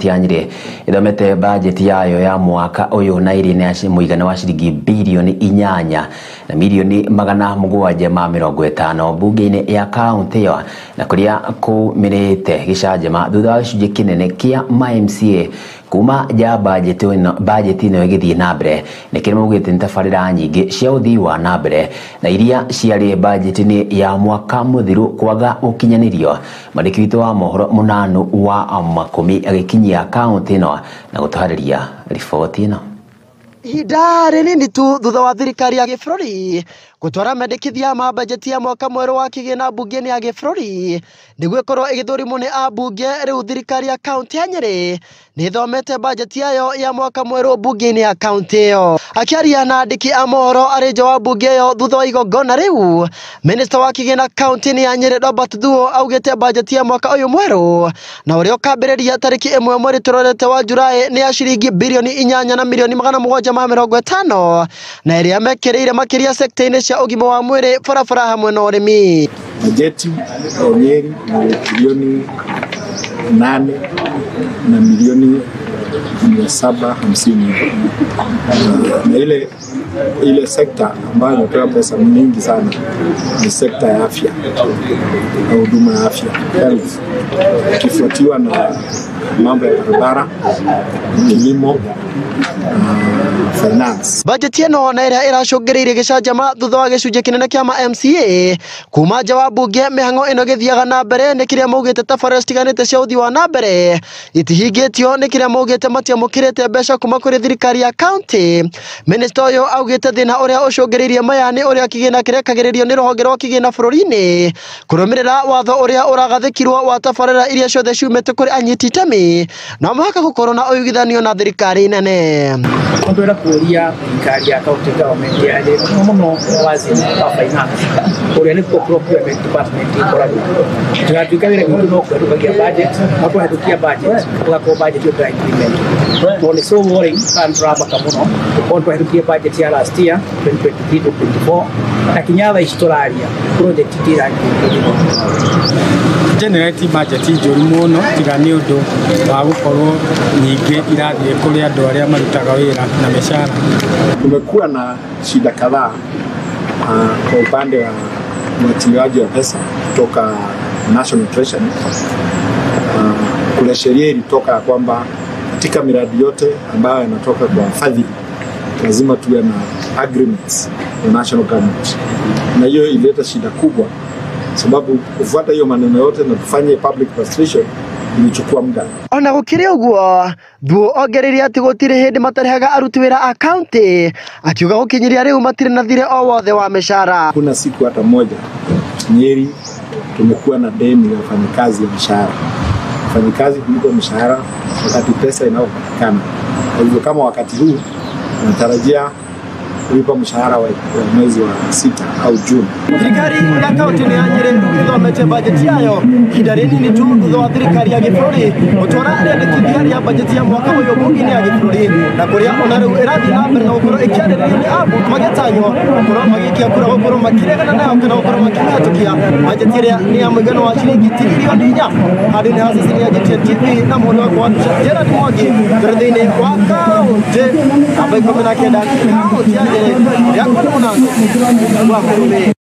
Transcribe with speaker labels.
Speaker 1: kaunti ya Nyeri ithomete bajeti yayo ya mwaka uyu na iri na muigana wa ciringi bilioni 8 na milioni 750 bunge-ini ya kaunti yo, na kuria kumirite gicanjama thutha wa gicunji kinene kia MCA kuma ja bajeti ino igithii na mbere nikiri maugite ntabarira nyingi cia uthii wa na mbere na iria ciari bajeti-ini ya mwaka muthiru kwaga gukinyanirio. Mwandiki witu wa mohoro Munanu wa Makumi agikinyia kaunti ino na gutwariria riboti ino.
Speaker 2: Ihinda rinini tu thutha wa thirikari ya gĩbũrũri gũtwara mendekithia ma bajeti ya mwaka mwerũ wa kĩgĩna bunge-inĩ ya gĩbũrũri nĩguo ĩkorwo ĩgĩthũrimwo nĩ ambunge, rĩu thirikari ya kaunti ya Nyeri nĩ ĩthomete bajeti yayo ya mwaka mwerũ bunge-inĩ ya kaunti ĩyo. Akĩaria na andĩki a mohoro arĩ nja wa bunge ĩyo thutha wa igongona rĩu, minista wa kĩgĩna kaunti-inĩ ya Nyeri Robert Thuo augĩte bajeti ya mwaka ũyũ mwerũ na ũrĩa ũkambĩrĩria tarĩki 1 mweri tũrorete wa Julai nĩ ya ciringi bilioni 8 na milioni 750 na ĩrĩa mekĩrĩire makĩria sekta-inĩ cia ũgima wa mwĩrĩ, barabara hamwe na ũrĩmi.
Speaker 3: Bajeti ya Nyeri ni bilioni 8 na milioni 750 na ile sekta ambayo inapewa pesa nyingi sana ni sekta ya afya na huduma ya afya, health, ikifuatiwa na mambo ya barabara, kilimo, finance.
Speaker 2: Bajeti ĩno na ĩrĩa ĩracũngĩrĩirie gĩcanjama thutha wa gĩcunjĩ kinene kĩa MCA kuma nja wa bunge, mĩhang'o ĩno gĩthiaga na mbere nĩ kĩrĩa maugĩte tabarĩra citiganĩte cia ũthii wa na mbere itihingĩtio nĩ kĩrĩa maugĩte matiamũkĩrĩte mbeca kuma kũrĩ thirikari ya kaunti. Minista ũyũ augĩte thĩna ũrĩa ũcũngĩrĩirie maya nĩ ũrĩa kĩgĩna kĩrekagĩrĩrio nĩ rũhonge rwa kĩgĩna bũrũri-inĩ kũrũmĩrĩra watho ũrĩa ũragathĩkirwo wa tabarĩra iria ciothe ciumĩte kũrĩ anyiti itemi na mũhaka gũkorwo na ũigithanio na thirikari nene.
Speaker 4: Kwenda kuria thirikari ya county government ya Nyeri muno waziri wa finance uria ni procurement department ikoragwo tugatuika wira gwitũ no kwerukagia budget no kwerukia budget tugakora budget yo implement only so worrying and rabaka muno on kwerukia budget ya last year 2023 to 24 na kinyatha istolaria project tirani
Speaker 5: generate budget njũru mũno tiga nĩ ũndũ wa gũkorwo nyingĩ irathiĩ kũrĩ andũ arĩa marutaga wĩra na mishahara.
Speaker 3: Kumekuwa na shida kadhaa kwa upande wa ufuatiliaji wa pesa kutoka National Treasury. Kuna sheria ilitoka kwamba katika miradi yote ambayo inatoka kwa wafadhili lazima tuwe na agreements na national government, na hiyo ileta shida kubwa sababu kufuata hiyo maneno yote na tufanye public administration ilichukua muda.
Speaker 2: Ona gũkĩrĩ ũguo, Thuo ongereire atĩ gũtirĩ hĩndĩ matarehaga aruti wĩra a kaunti, akiuga gũkinyiria rĩu matirĩ na thirĩ o wothe wa mĩcara.
Speaker 3: Kuna siku hata moja Nyeri tumekuwa na deni ya wafanyikazi ya mishahara, wafanyikazi kulipo mishahara wakati pesa inayopatikana. Kwa hivyo kama wakati huu natarajia kulipa mshahara wa mwezi wa 6 au Juni.
Speaker 2: Thirikari ya kaunti ya Nyeri ithomete bajeti yayo ihinda rinini tu thutha wa thirikari ya gĩbũrũri gũtwara rĩandĩkithia rĩa bajeti ya mwaka ũyũ bunge-inĩ ya gĩbũrũri, na kũrĩa ona rĩu ĩrathiĩ na mbere na gũkorwo ĩkĩarĩrĩrio nĩ ambunge magĩtanywo gũkorwo magĩikia kura gũkorwo makĩregana nayo kana gũkorwo makĩmĩhĩtũkia bajeti ĩrĩa nĩ ya mũigana wa ciringi tiririoni 4 handũ-inĩ ha ceceni ya GTN TV na mũhũri wakwa Gerald Mwangi tũrĩ thĩinĩ wa kaunti namba 19 kaunti ya Nyeri. Ya kwa Munanu wa Makumi.